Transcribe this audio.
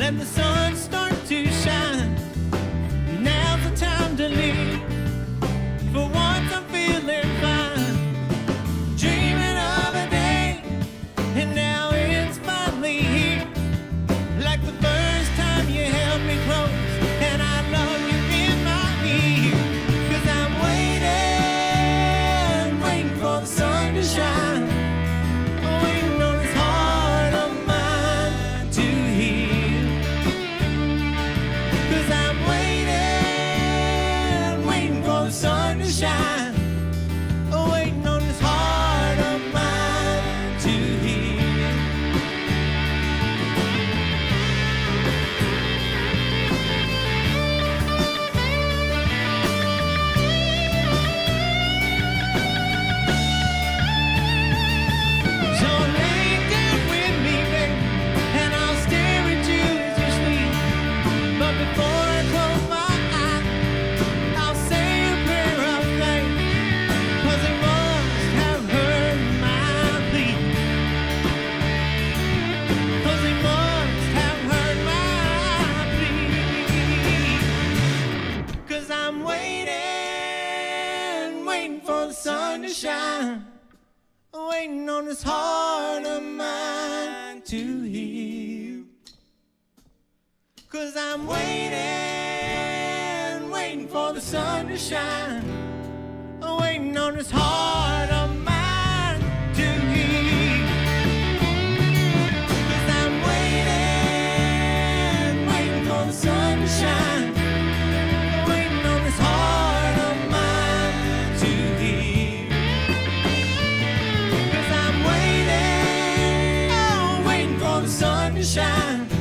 let the sun start to shine. Now's the time to leave. For once I'm feeling fine. Dreaming of a day, and now it's finally here. Like the first time you held me close, and I love you in my ear. 'Cause I'm waiting, waiting for the sun to shine. Waiting on this heart of mine to heal. 'Cause I'm waiting, waiting for the sun to shine. Waiting on this heart of mine to heal. So lay down with me, baby, and I'll stare at you as you sleep. But before I close my eyes, I'll say a prayer of thanks, 'cause it must have heard my plea. 'Cause it must have heard my plea. 'Cause I'm waiting, waiting for the sun to shine. Waiting on this heart of mine to heal. 'Cause I'm waiting, waiting for the sun to shine. Waiting on this heart of mine to heal. 'Cause I'm waiting, waiting for the sun to shine. Waiting on this heart of mine to heal. 'Cause I'm waiting, oh, waiting for the sun to shine.